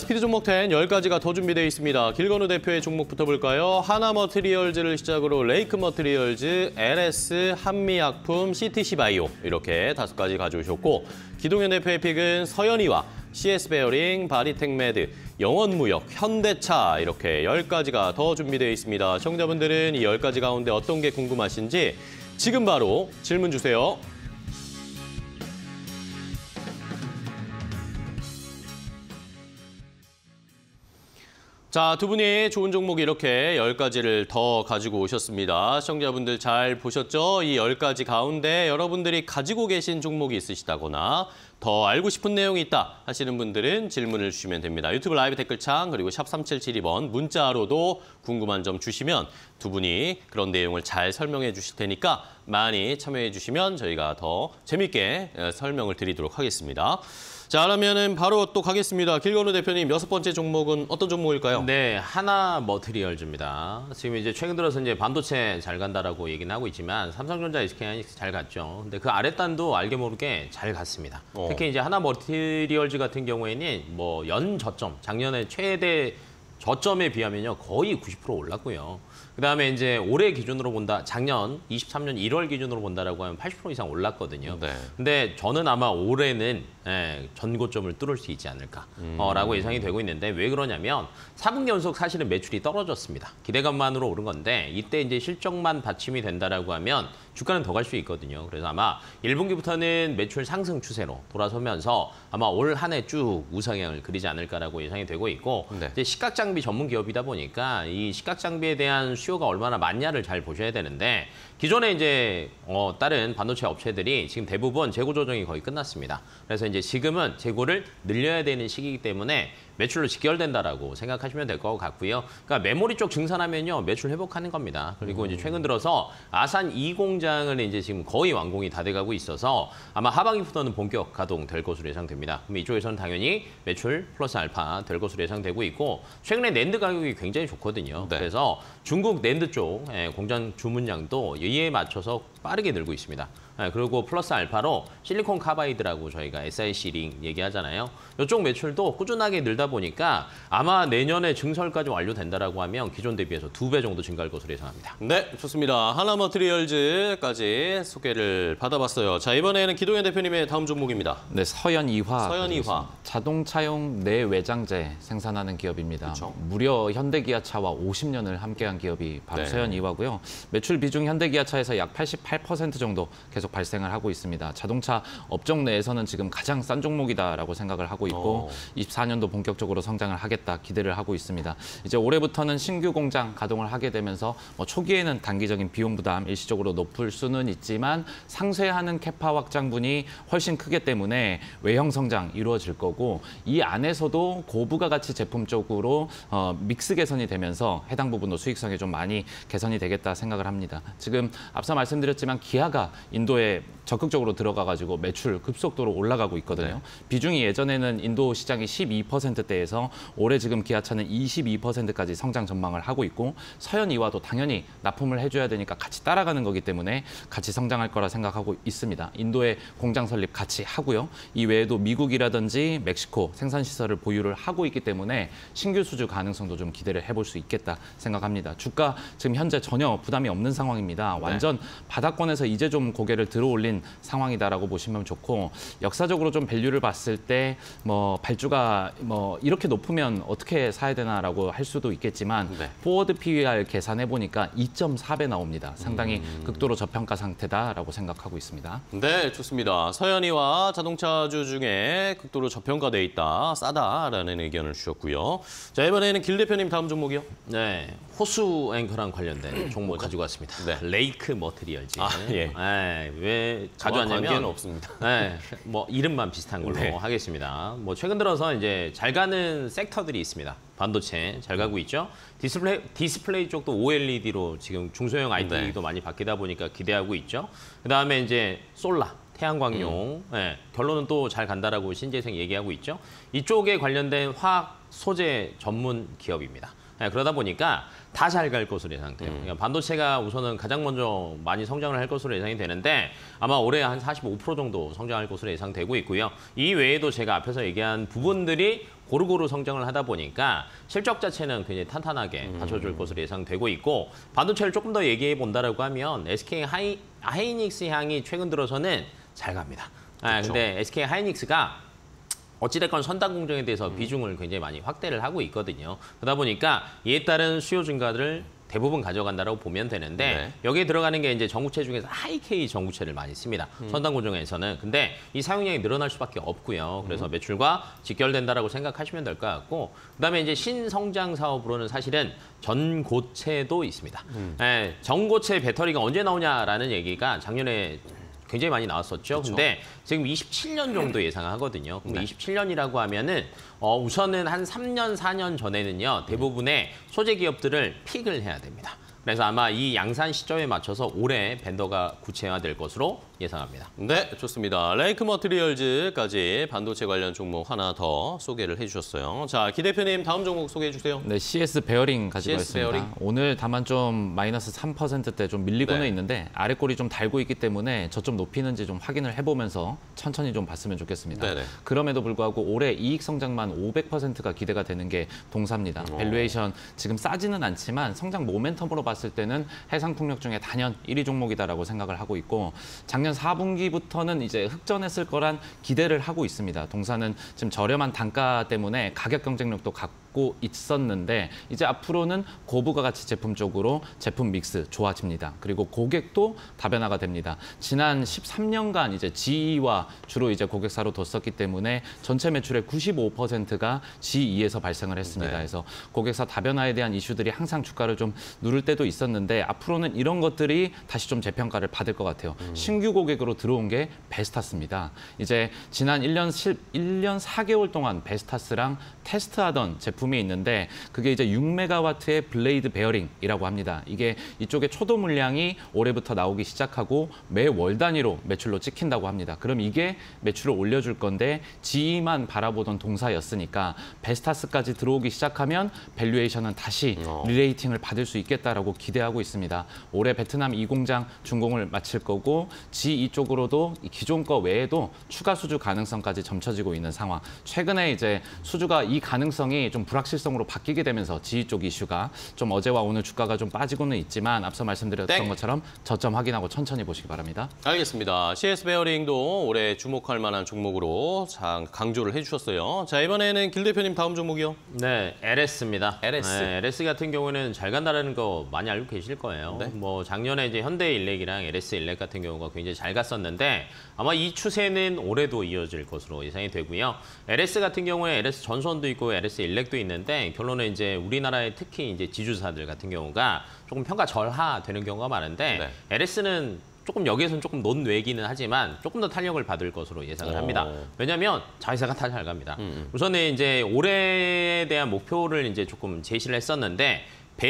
스피드 종목 10 10가지가 더 준비되어 있습니다. 길건우 대표의 종목부터 볼까요? 하나머티리얼즈를 시작으로 레이크 머티리얼즈, LS, 한미약품, CTC바이오 이렇게 5가지 가져오셨고 기동현 대표의 픽은 서현이와 CS베어링, 바디텍메드, 영원무역, 현대차 이렇게 10가지가 더 준비되어 있습니다. 시청자분들은 이 10가지 가운데 어떤 게 궁금하신지 지금 바로 질문 주세요. 자, 두 분이 좋은 종목 이렇게 10가지를 더 가지고 오셨습니다. 시청자분들 잘 보셨죠? 이 10가지 가운데 여러분들이 가지고 계신 종목이 있으시다거나 더 알고 싶은 내용이 있다 하시는 분들은 질문을 주시면 됩니다. 유튜브 라이브 댓글창 그리고 샵 3772번 문자로도 궁금한 점 주시면 두 분이 그런 내용을 잘 설명해 주실 테니까 많이 참여해 주시면 저희가 더 재밌게 설명을 드리도록 하겠습니다. 자, 그러면은 바로 또 가겠습니다. 길건우 대표님 6번째 종목은 어떤 종목일까요? 네, 하나머티리얼즈입니다. 지금 이제 최근 들어서 이제 반도체 잘 간다라고 얘기는 하고 있지만 삼성전자, SK하이닉스 잘 갔죠. 근데 그 아랫단도 알게 모르게 잘 갔습니다. 특히 이제 하나머티리얼즈 같은 경우에는 뭐 연 저점, 작년에 최대 저점에 비하면요 거의 90% 올랐고요. 그다음에 이제 올해 기준으로 본다, 작년 23년 1월 기준으로 본다라고 하면 80% 이상 올랐거든요. 네. 근데 저는 아마 올해는 전고점을 뚫을 수 있지 않을까라고 예상이 되고 있는데 왜 그러냐면 4분기 연속 사실은 매출이 떨어졌습니다. 기대감만으로 오른 건데 이때 이제 실적만 받침이 된다라고 하면 주가는 더 갈 수 있거든요. 그래서 아마 1분기부터는 매출 상승 추세로 돌아서면서 아마 올 한 해 쭉 우상향을 그리지 않을까라고 예상이 되고 있고 네. 이제 시각 장비 전문 기업이다 보니까 이 시각 장비에 대한 수요가 얼마나 많냐를 잘 보셔야 되는데 기존에 이제 다른 반도체 업체들이 지금 대부분 재고 조정이 거의 끝났습니다. 그래서 이제 지금은 재고를 늘려야 되는 시기이기 때문에 매출로 직결된다라고 생각하시면 될 것 같고요. 그러니까 메모리 쪽 증산하면요 매출 회복하는 겁니다. 그리고 이제 최근 들어서 아산 2 공장을 이제 지금 거의 완공이 다 돼가고 있어서 아마 하반기부터는 본격 가동될 것으로 예상됩니다. 그럼 이쪽에서는 당연히 매출 플러스 알파 될 것으로 예상되고 있고 최근에 낸드 가격이 굉장히 좋거든요. 네. 그래서 중국 낸드 쪽 공장 주문량도 이에 맞춰서 빠르게 늘고 있습니다. 그리고 플러스 알파로 실리콘 카바이드라고 저희가 SiC 링 얘기하잖아요. 이쪽 매출도 꾸준하게 늘다 보니까 아마 내년에 증설까지 완료된다라고 하면 기존 대비해서 2배 정도 증가할 것으로 예상합니다. 네, 좋습니다. 하나머티리얼즈까지 소개를 받아봤어요. 자, 이번에는 기동현 대표님의 다음 종목입니다. 네, 서현이화. 서현이화. 자동차용 내외장재 생산하는 기업입니다. 그쵸. 무려 현대기아차와 50년을 함께한 기업이 바로 네. 서현이화고요. 매출 비중 현대기아차에서 약 88% 정도 계속 발생을 하고 있습니다. 자동차 업종 내에서는 지금 가장 싼 종목이다라고 생각을 하고 있고 24년도 본격적으로 성장을 하겠다 기대를 하고 있습니다. 이제 올해부터는 신규 공장 가동을 하게 되면서 초기에는 단기적인 비용 부담 일시적으로 높을 수는 있지만 상쇄하는 캐파 확장분이 훨씬 크기 때문에 외형 성장 이루어질 거고 이 안에서도 고부가 가치 제품 쪽으로 믹스 개선이 되면서 해당 부분도 수익성이 좀 많이 개선이 되겠다 생각을 합니다. 지금 앞서 말씀드렸지만 기아가 인도에 적극적으로 들어가가지고 매출 급속도로 올라가고 있거든요. 네. 비중이 예전에는 인도 시장이 12%대에서 올해 지금 기아차는 22%까지 성장 전망을 하고 있고 서현이와도 당연히 납품을 해줘야 되니까 같이 따라가는 거기 때문에 같이 성장할 거라 생각하고 있습니다. 인도에 공장 설립 같이 하고요. 이 외에도 미국이라든지 멕시코 생산시설을 보유를 하고 있기 때문에 신규 수주 가능성도 좀 기대를 해볼 수 있겠다 생각합니다. 주가 지금 현재 전혀 부담이 없는 상황입니다. 완전 바닥권에서 이제 좀 고개를 들어올린 상황이다라고 보시면 좋고 역사적으로 좀 밸류를 봤을 때 발주가 이렇게 높으면 어떻게 사야 되나라고 할 수도 있겠지만 포워드 PER 계산해 보니까 2.4배 나옵니다. 상당히 극도로 저평가 상태다라고 생각하고 있습니다. 네, 좋습니다. 서현이와 자동차주 중에 극도로 저평가돼 있다, 싸다라는 의견을 주셨고요. 자, 이번에는 길 대표님 다음 종목이요. 네, 호수 앵커랑 관련된 종목 가지고 왔습니다. 네. 레이크 머티리얼즈. 예. 왜 가져왔냐면 관계는 없습니다. 네, 이름만 비슷한 걸로 네. 하겠습니다. 최근 들어서 이제 잘 가는 섹터들이 있습니다. 반도체 잘 가고 있죠. 디스플레이 쪽도 OLED로 지금 중소형 IT도 많이 바뀌다 보니까 기대하고 있죠. 그다음에 이제 솔라 태양광용 결론은 또 잘 간다라고 신재생 얘기하고 있죠. 이쪽에 관련된 화학 소재 전문 기업입니다. 그러다 보니까 다 잘 갈 것으로 예상돼요. 그러니까 반도체가 우선은 가장 먼저 많이 성장을 할 것으로 예상이 되는데 아마 올해 한 45% 정도 성장할 것으로 예상되고 있고요. 이 외에도 제가 앞에서 얘기한 부분들이 고루고루 성장을 하다 보니까 실적 자체는 굉장히 탄탄하게 받쳐줄 것으로 예상되고 있고 반도체를 조금 더 얘기해 본다라고 하면 SK 하이닉스 향이 최근 들어서는 잘 갑니다. 근데 SK 하이닉스가 어찌됐건 선단 공정에 대해서 비중을 굉장히 많이 확대를 하고 있거든요. 그러다 보니까 이에 따른 수요 증가를 대부분 가져간다라고 보면 되는데 네. 여기에 들어가는 게 이제 전구체 중에서 하이K 전구체를 많이 씁니다. 선단 공정에서는. 근데 이 사용량이 늘어날 수밖에 없고요. 그래서 매출과 직결된다라고 생각하시면 될 것 같고 그다음에 이제 신성장 사업으로는 사실은 전고체도 있습니다. 전고체 배터리가 언제 나오냐라는 얘기가 작년에 굉장히 많이 나왔었죠. 그쵸. 근데 지금 27년 정도 예상하거든요. 근데 27년이라고 하면은 우선은 한 3년, 4년 전에는요. 대부분의 소재 기업들을 픽을 해야 됩니다. 그래서 아마 이 양산 시점에 맞춰서 올해 벤더가 구체화될 것으로 예상합니다. 네, 좋습니다. 레이크 머티리얼즈까지 반도체 관련 종목 하나 더 소개를 해주셨어요. 자, 기 대표님 다음 종목 소개해 주세요. 네, CS 베어링 가지고 CS 있습니다. 베어링. 오늘 다만 좀 마이너스 3%대 좀 밀리고는 네. 있는데 아래 꼬리 좀 달고 있기 때문에 저점 높이는지 좀 확인을 해보면서 천천히 좀 봤으면 좋겠습니다. 네네. 그럼에도 불구하고 올해 이익 성장만 500%가 기대가 되는 게 동사입니다. 밸류에이션 지금 싸지는 않지만 성장 모멘텀으로 봤을 때는 해상풍력 중에 단연 1위 종목이다라고 생각을 하고 있고 작년 4분기부터는 이제 흑전했을 거란 기대를 하고 있습니다. 동사는 지금 저렴한 단가 때문에 가격 경쟁력도 갖고 있었는데 이제 앞으로는 고부가 가치 제품 쪽으로 제품 믹스 좋아집니다. 그리고 고객도 다변화가 됩니다. 지난 13년간 이제 GE와 주로 이제 고객사로 뒀었기 때문에 전체 매출의 95%가 GE에서 발생을 했습니다. 네. 그래서 고객사 다변화에 대한 이슈들이 항상 주가를 좀 누를 때도 있었는데 앞으로는 이런 것들이 다시 좀 재평가를 받을 것 같아요. 신규 고객으로 들어온 게 베스타스입니다. 이제 지난 1년 4개월 동안 베스타스랑 테스트하던 제품이 있는데 그게 이제 6메가와트의 블레이드 베어링이라고 합니다. 이게 이쪽에 초도 물량이 올해부터 나오기 시작하고 매월 단위로 매출로 찍힌다고 합니다. 그럼 이게 매출을 올려줄 건데 GE만 바라보던 동사였으니까 베스타스까지 들어오기 시작하면 밸류에이션은 다시 리레이팅을 받을 수 있겠다라고 기대하고 있습니다. 올해 베트남 2공장 준공을 마칠 거고 GE 쪽으로도 기존 거 외에도 추가 수주 가능성까지 점쳐지고 있는 상황. 최근에 이제 수주가 이 가능성이 좀 불확실성으로 바뀌게 되면서 GE 쪽 이슈가 좀 어제와 오늘 주가가 좀 빠지고는 있지만 앞서 말씀드렸던 땡. 것처럼 저점 확인하고 천천히 보시기 바랍니다. 알겠습니다. CS 베어링도 올해 주목할 만한 종목으로 강조를 해주셨어요. 자, 이번에는 길 대표님 다음 종목이요. 네, LS입니다. LS. 네, LS 같은 경우는 잘 간다는 거 많이 알고 계실 거예요. 네. 뭐 작년에 이제 현대일렉이랑 LS 일렉 같은 경우가 굉장히 잘 갔었는데 아마 이 추세는 올해도 이어질 것으로 예상이 되고요. LS 같은 경우에 LS 전선도 있고 LS 일렉도 있는데 결론은 이제 우리나라의 특히 이제 지주사들 같은 경우가 조금 평가 절하되는 경우가 많은데 네. LS는 조금 여기에서는 조금 논외기는 하지만 조금 더 탄력을 받을 것으로 예상을 합니다. 왜냐하면 자회사가 다 잘 갑니다. 우선은 이제 올해에 대한 목표를 이제 조금 제시를 했었는데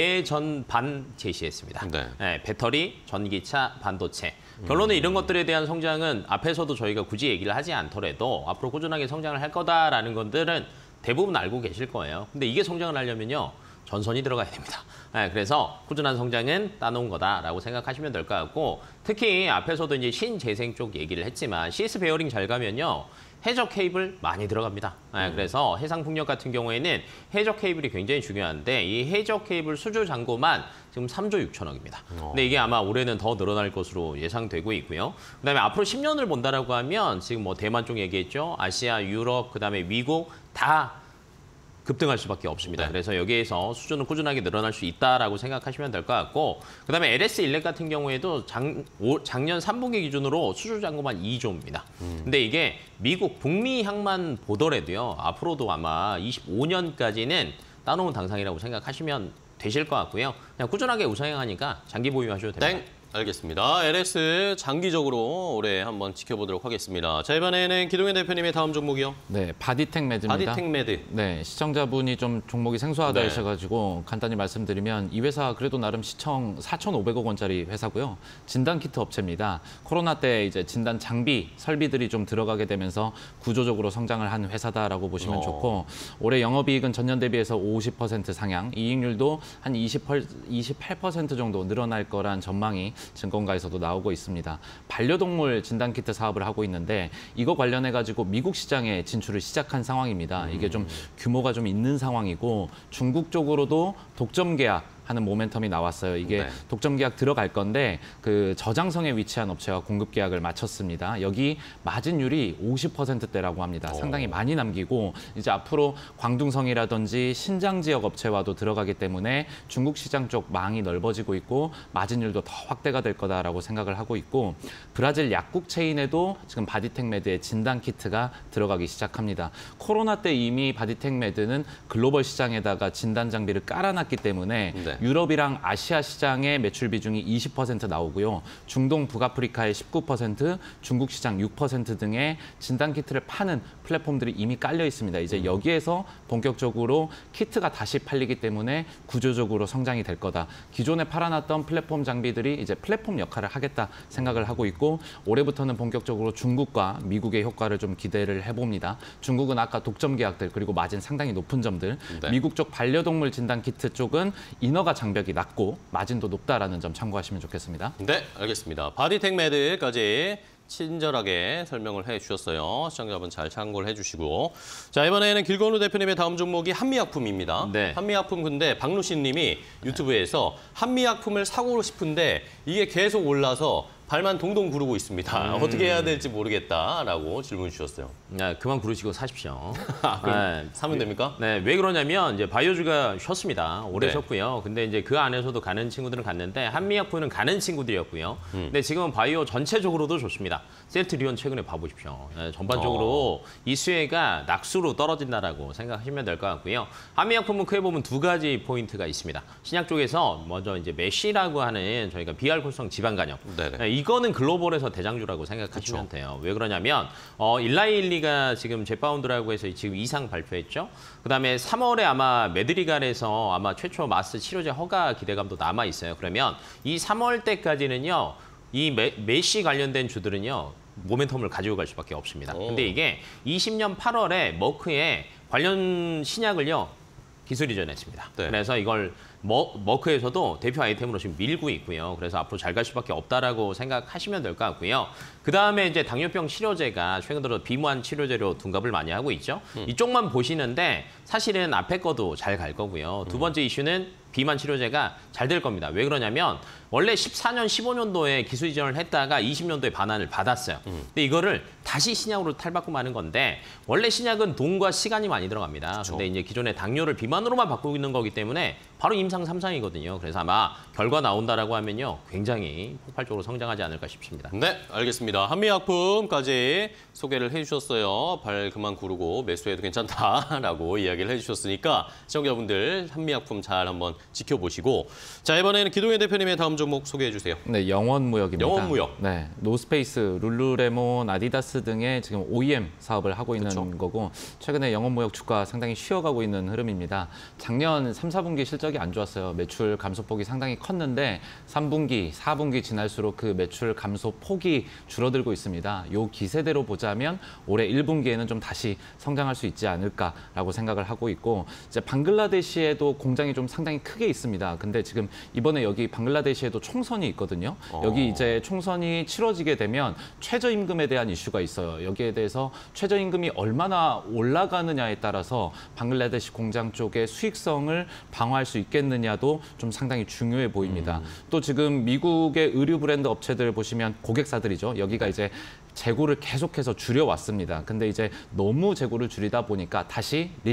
배전반 제시했습니다. 네. 네, 배터리, 전기차, 반도체. 결론은 이런 것들에 대한 성장은 앞에서도 저희가 굳이 얘기를 하지 않더라도 앞으로 꾸준하게 성장을 할 거다라는 것들은 대부분 알고 계실 거예요. 근데 이게 성장을 하려면요. 전선이 들어가야 됩니다. 네, 그래서 꾸준한 성장은 따놓은 거다라고 생각하시면 될 것 같고 특히 앞에서도 이제 신재생 쪽 얘기를 했지만 CS 베어링 잘 가면요. 해저 케이블 많이 들어갑니다. 네, 그래서 해상풍력 같은 경우에는 해저 케이블이 굉장히 중요한데 이 해저 케이블 수주 잔고만 지금 3조 6천억입니다. 근데 이게 아마 올해는 더 늘어날 것으로 예상되고 있고요. 그다음에 앞으로 10년을 본다라고 하면 지금 뭐 대만 쪽 얘기했죠. 아시아, 유럽, 그다음에 미국 다 급등할 수밖에 없습니다. 네. 그래서 여기에서 수준은 꾸준하게 늘어날 수 있다라고 생각하시면 될 것 같고 그다음에 LS 일렉 같은 경우에도 작년 3분기 기준으로 수주 잔고만 2조입니다. 근데 이게 미국 북미 향만 보더라도요. 앞으로도 아마 25년까지는 따놓은 당상이라고 생각하시면 되실 것 같고요. 그냥 꾸준하게 우상향하니까 장기 보유하셔도 됩니다. 땡. 알겠습니다. LS 장기적으로 올해 한번 지켜보도록 하겠습니다. 자, 이번에는 기동현 대표님의 다음 종목이요. 네, 바디텍 매드입니다. 바디텍 매드. 네, 시청자분이 좀 종목이 생소하다 네. 하셔가지고 간단히 말씀드리면 이 회사 그래도 나름 시청 4,500억 원짜리 회사고요. 진단키트 업체입니다. 코로나 때 이제 진단 장비, 설비들이 좀 들어가게 되면서 구조적으로 성장을 한 회사다라고 보시면 좋고 올해 영업이익은 전년 대비해서 50% 상향, 이익률도 한 28% 정도 늘어날 거란 전망이 증권가에서도 나오고 있습니다. 반려동물 진단키트 사업을 하고 있는데 이거 관련해가지고 미국 시장에 진출을 시작한 상황입니다. 이게 좀 규모가 좀 있는 상황이고 중국 쪽으로도 독점 계약 하는 모멘텀이 나왔어요. 이게 네. 독점 계약 들어갈 건데 그 저장성에 위치한 업체와 공급 계약을 마쳤습니다. 여기 마진율이 50%대라고 합니다. 상당히 많이 남기고 이제 앞으로 광둥성이라든지 신장 지역 업체와도 들어가기 때문에 중국 시장 쪽 망이 넓어지고 있고 마진율도 더 확대가 될 거다라고 생각을 하고 있고 브라질 약국 체인에도 지금 바디텍 매드의 진단 키트가 들어가기 시작합니다. 코로나 때 이미 바디텍 매드는 글로벌 시장에다가 진단 장비를 깔아놨기 때문에 네. 유럽이랑 아시아 시장의 매출 비중이 20% 나오고요. 중동, 북아프리카의 19%, 중국 시장 6% 등의 진단키트를 파는 플랫폼들이 이미 깔려 있습니다. 이제 여기에서 본격적으로 키트가 다시 팔리기 때문에 구조적으로 성장이 될 거다. 기존에 팔아놨던 플랫폼 장비들이 이제 플랫폼 역할을 하겠다 생각을 하고 있고 올해부터는 본격적으로 중국과 미국의 효과를 좀 기대를 해봅니다. 중국은 아까 독점 계약들 그리고 마진 상당히 높은 점들, 네. 미국 쪽 반려동물 진단키트 쪽은 인허가 장벽이 낮고 마진도 높다라는 점 참고하시면 좋겠습니다. 네, 알겠습니다. 바디텍 매드까지 친절하게 설명을 해주셨어요. 시청자분 잘 참고를 해주시고. 자, 이번에는 길건우 대표님의 다음 종목이 한미약품입니다. 네. 한미약품 근데 박루신 님이 유튜브에서 한미약품을 사고 싶은데 이게 계속 올라서 발만 동동 구르고 있습니다. 어떻게 해야 될지 모르겠다라고 질문 주셨어요. 네, 그만 구르시고 사십시오. 그럼 네. 사면 됩니까? 네, 왜 그러냐면 이제 바이오주가 쉬었습니다. 오래 네. 쉬었고요. 근데 이제 그 안에서도 가는 친구들은 갔는데 한미약품은 가는 친구들이었고요. 근데 지금은 바이오 전체적으로도 좋습니다. 셀트리온 최근에 봐보십시오. 네, 전반적으로 이 수혜가 낙수로 떨어진다라고 생각하시면 될 것 같고요. 한미약품은 크게 보면 두 가지 포인트가 있습니다. 신약 쪽에서 먼저 이제 메시라고 하는 저희가 비알코올성 지방간염. 네네. 네, 이거는 글로벌에서 대장주라고 생각하시면 돼요. 왜 그러냐면 일라일리가 지금 제파운드라고 해서 지금 이상 발표했죠. 그다음에 3월에 아마 메드리갈에서 아마 최초 마스 치료제 허가 기대감도 남아 있어요. 그러면 이 3월 때까지는요. 이 메시 관련된 주들은요. 모멘텀을 가지고 갈 수밖에 없습니다. 근데 이게 20년 8월에 머크에 관련 신약을요. 기술 이전했습니다. 네. 그래서 이걸 머크에서도 대표 아이템으로 지금 밀고 있고요. 그래서 앞으로 잘 갈 수밖에 없다라고 생각하시면 될 것 같고요. 그다음에 이제 당뇨병 치료제가 최근 들어 비무한 치료제로 둔갑을 많이 하고 있죠. 이쪽만 보시는데 사실은 앞에 거도 잘 갈 거고요. 두 번째 이슈는 비만 치료제가 잘 될 겁니다. 왜 그러냐면 원래 14년, 15년도에 기술 이전을 했다가 20년도에 반환을 받았어요. 근데 이거를 다시 신약으로 탈바꿈하는 건데 원래 신약은 돈과 시간이 많이 들어갑니다. 그렇죠. 근데 이제 기존의 당뇨를 비만으로만 바꾸고 있는 거기 때문에 바로 임상 3상이거든요. 그래서 아마 결과 나온다라고 하면요. 굉장히 폭발적으로 성장하지 않을까 싶습니다. 네, 알겠습니다. 한미약품까지 소개를 해주셨어요. 발 그만 구르고 매수해도 괜찮다라고 이야기를 해주셨으니까 시청자분들 한미약품 잘 한번 지켜보시고 자 이번에는 기동현 대표님의 다음 종목 소개해 주세요. 네, 영원무역입니다. 영원무역. 네, 노스페이스, 룰루레몬, 아디다스 등의 지금 OEM 사업을 하고 있는 그쵸. 거고 최근에 영원무역 주가 상당히 쉬어가고 있는 흐름입니다. 작년 3, 4분기 실적이 안 좋았어요. 매출 감소폭이 상당히 컸는데 3분기, 4분기 지날수록 그 매출 감소 폭이 줄어들고 있습니다. 요 기세대로 보자면 올해 1분기에는 좀 다시 성장할 수 있지 않을까라고 생각을 하고 있고 이제 방글라데시에도 공장이 좀 상당히 크게 있습니다. 근데 지금 이번에 여기 방글라데시에도 총선이 있거든요. 여기 이제 총선이 치러지게 되면 최저임금에 대한 이슈가 있어요. 여기에 대해서 최저임금이 얼마나 올라가느냐에 따라서 방글라데시 공장 쪽의 수익성을 방어할 수 있겠느냐도 좀 상당히 중요해 보입니다. 또 지금 미국의 의류 브랜드 업체들 보시면 고객사들이죠. 여기가 이제 재고를 계속해서 줄여왔습니다. 근데 이제 너무 재고를 줄이다 보니까 다시 리스탁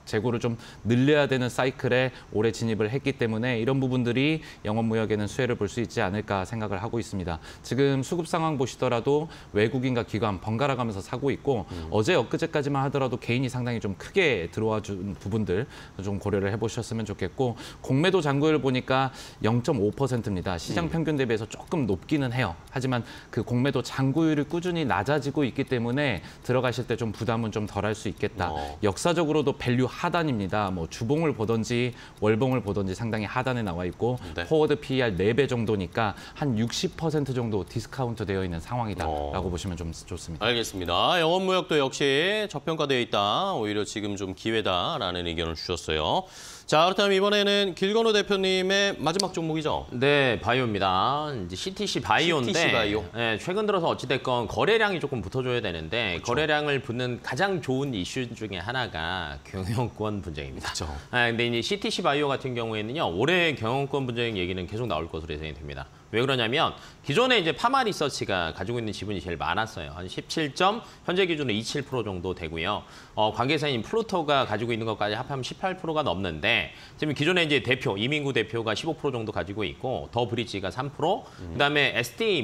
재고를 좀 늘려야 되는 사이클에 올해 진입을 했기 때문에 이런 부분들이 영업무역에는 수혜를 볼 수 있지 않을까 생각을 하고 있습니다. 지금 수급 상황 보시더라도 외국인과 기관 번갈아 가면서 사고 있고 어제 엊그제까지만 하더라도 개인이 상당히 좀 크게 들어와 준 부분들 좀 고려를 해보셨으면 좋겠고 공매도 잔고율 보니까 0.5%입니다. 시장 평균 대비해서 조금 높기는 해요. 하지만 그 공매도 잔고율이 꾸준히 낮아지고 있기 때문에 들어가실 때 좀 부담은 좀 덜 할 수 있겠다. 역사적으로도 밸류 하단입니다. 뭐 주봉을 보든지 월봉을 보든지 상당히 하단에 나와 있고 포워드 PER 4배 정도니까 한 60% 정도 디스카운트 되어 있는 상황이다라고 보시면 좀 좋습니다. 알겠습니다. 영업무역도 역시 저평가되어 있다. 오히려 지금 좀 기회다라는 의견을 주셨어요. 자, 그렇다면 이번에는 길건우 대표님의 마지막 종목이죠? 네, 바이오입니다. 이제 CTC 바이오인데 CTC 바이오. 네, 최근 들어서 어찌됐건 거래량이 조금 붙어줘야 되는데 그렇죠. 거래량을 붙는 가장 좋은 이슈 중에 하나가 경영권 분쟁입니다. 그렇죠. 근데 이제 CTC 바이오 같은 경우에는요, 올해 경영권 분쟁 얘기는 계속 나올 것으로 예상이 됩니다. 왜 그러냐면 기존에 이제 파마 리서치가 가지고 있는 지분이 제일 많았어요. 한 17점, 현재 기준으로 27% 정도 되고요. 관계사인 플루토가 가지고 있는 것까지 합하면 18%가 넘는데 지금 기존에 이제 대표 이민구 대표가 15% 정도 가지고 있고 더 브릿지가 3%, 그다음에 SD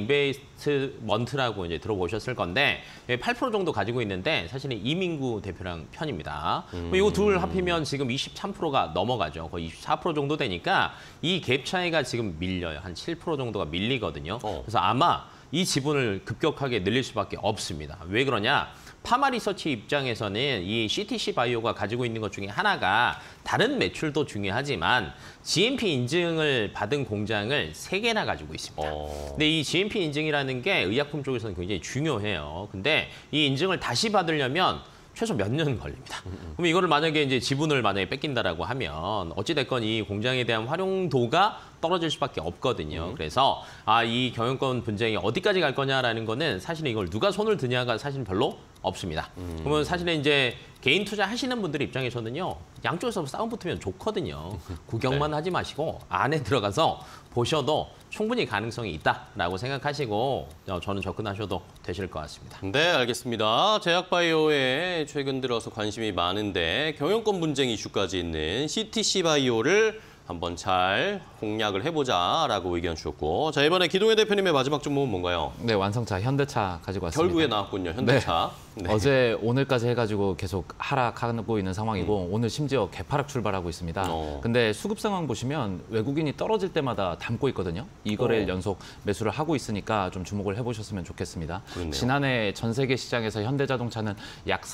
인베스트먼트라고 이제 들어보셨을 건데 8% 정도 가지고 있는데 사실은 이민구 대표랑 편입니다. 이거 둘 합히면 지금 23%가 넘어가죠. 거의 24% 정도 되니까 이 갭 차이가 지금 밀려요. 한 7% 정도가 밀리거든요. 그래서 아마 이 지분을 급격하게 늘릴 수밖에 없습니다. 왜 그러냐? 파마 리서치 입장에서는 이 CTC 바이오가 가지고 있는 것 중에 하나가 다른 매출도 중요하지만 GMP 인증을 받은 공장을 3개나 가지고 있습니다. 근데 이 GMP 인증이라는 게 의약품 쪽에서는 굉장히 중요해요. 근데 이 인증을 다시 받으려면 최소 몇 년 걸립니다. 그럼 이거를 만약에 이제 지분을 만약에 뺏긴다라고 하면 어찌됐건 이 공장에 대한 활용도가 떨어질 수밖에 없거든요. 그래서 이 경영권 분쟁이 어디까지 갈 거냐라는 거는 사실은 이걸 누가 손을 드냐가 사실 별로 없습니다. 그러면 사실은 이제 개인 투자 하시는 분들 입장에서는요, 양쪽에서 싸움 붙으면 좋거든요. 구경만 하지 마시고 안에 들어가서 보셔도 충분히 가능성이 있다라고 생각하시고 저는 접근하셔도 되실 것 같습니다. 네, 알겠습니다. 제약바이오에 최근 들어서 관심이 많은데 경영권 분쟁 이슈까지 있는 CTC 바이오를 한번 잘 공략을 해보자라고 의견 주셨고, 자, 이번에 기동현 대표님의 마지막 종목은 뭔가요? 네, 완성차 현대차 가지고 왔습니다. 결국에 나왔군요, 현대차. 네. 어제 오늘까지 해가지고 계속 하락하고 있는 상황이고 오늘 심지어 개파락 출발하고 있습니다. 근데 수급 상황 보시면 외국인이 떨어질 때마다 담고 있거든요. 이거를 연속 매수를 하고 있으니까 좀 주목을 해보셨으면 좋겠습니다. 그렇네요. 지난해 전 세계 시장에서 현대자동차는 약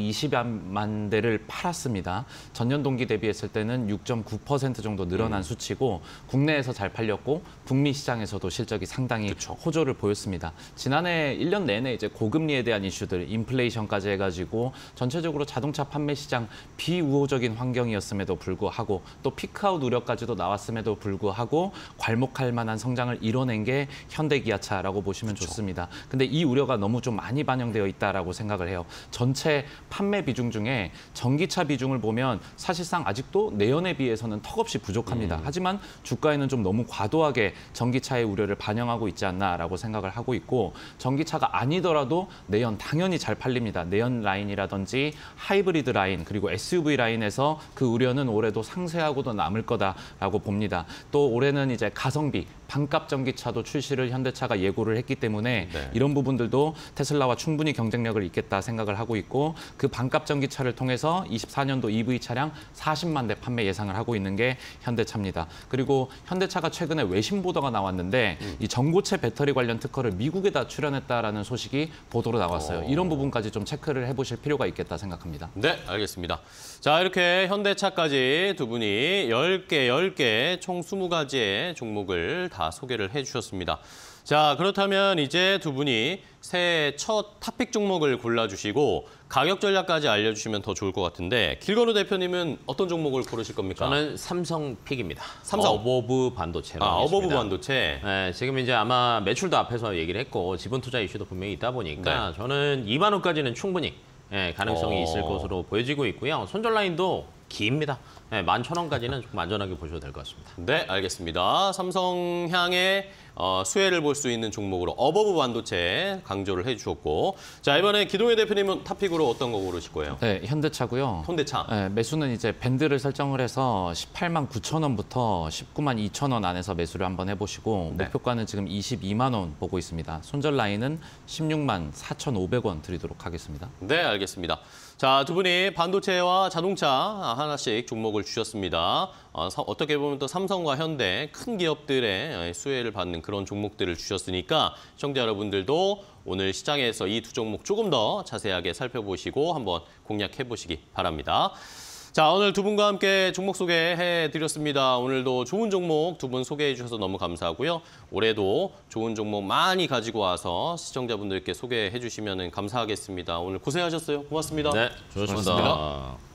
420만 대를 팔았습니다. 전년 동기 대비했을 때는 6.9% 정도 늘어난 수치고 국내에서 잘 팔렸고 북미 시장에서도 실적이 상당히 호조를 보였습니다. 지난해 1년 내내 이제 고금리에 대한 이슈들, 인플레이션까지 해가지고 전체적으로 자동차 판매 시장 비우호적인 환경이었음에도 불구하고 또 피크아웃 우려까지도 나왔음에도 불구하고 괄목할 만한 성장을 이뤄낸 게 현대기아차라고 보시면 좋습니다. 근데 이 우려가 너무 좀 많이 반영되어 있다라고 생각을 해요. 전체 판매 비중 중에 전기차 비중을 보면 사실상 아직도 내연에 비해서는 턱없이 부족합니다. 하지만 주가에는 좀 너무 과도하게 전기차의 우려를 반영하고 있지 않나라고 생각을 하고 있고, 전기차가 아니더라도 내연 당연히 잘 팔립니다. 내연 라인이라든지 하이브리드 라인 그리고 SUV 라인에서 그 우려는 올해도 상쇄하고도 남을 거다라고 봅니다. 또 올해는 이제 가성비, 반값 전기차도 출시를 현대차가 예고를 했기 때문에 이런 부분들도 테슬라와 충분히 경쟁력을 잇겠다 생각을 하고 있고, 그 반값 전기차를 통해서 24년도 EV 차량 40만 대 판매 예상을 하고 있는 게 현대차입니다. 그리고 현대차가 최근에 외신 보도가 나왔는데 이 전고체 배터리 관련 특허를 미국에다 출연했다라는 소식이 보도로 나왔어요. 이런 부분까지 좀 체크를 해보실 필요가 있겠다 생각합니다. 네, 알겠습니다. 자, 이렇게 현대차까지 두 분이 10개, 총 20가지의 종목을 다 소개를 해주셨습니다. 자, 그렇다면 이제 두 분이 새해 첫 탑픽 종목을 골라주시고 가격 전략까지 알려주시면 더 좋을 것 같은데, 길건우 대표님은 어떤 종목을 고르실 겁니까? 저는 삼성 픽입니다. 삼성. 어버브 반도체로 어버브 하겠습니다. 반도체. 네, 지금 이제 아마 매출도 앞에서 얘기를 했고 지분 투자 이슈도 분명히 있다 보니까 저는 2만 원까지는 충분히 가능성이 있을 것으로 보여지고 있고요. 손절 라인도 깁니다. 네, 11,000원까지는 조금 안전하게 보셔도 될 것 같습니다. 네, 알겠습니다. 삼성향의 수혜를 볼 수 있는 종목으로 어버브 반도체 강조를 해주셨고, 자 이번에 기동현 대표님은 탑픽으로 어떤 거 고르실 거예요? 네, 현대차고요. 현대차. 네, 매수는 이제 밴드를 설정을 해서 18만 9천 원부터 19만 2천 원 안에서 매수를 한번 해보시고 네. 목표가는 지금 22만 원 보고 있습니다. 손절 라인은 16만 4,500원 드리도록 하겠습니다. 네, 알겠습니다. 자, 두 분이 반도체와 자동차 하나씩 종목을 주셨습니다. 어떻게 보면 또 삼성과 현대 큰 기업들의 수혜를 받는 그런 종목들을 주셨으니까 시청자 여러분들도 오늘 시장에서 이 두 종목 조금 더 자세하게 살펴보시고 한번 공략해 보시기 바랍니다. 자, 오늘 두 분과 함께 종목 소개해드렸습니다. 오늘도 좋은 종목 두 분 소개해 주셔서 너무 감사하고요. 올해도 좋은 종목 많이 가지고 와서 시청자분들께 소개해 주시면 감사하겠습니다. 오늘 고생하셨어요. 고맙습니다. 네, 좋습니다. 고맙습니다.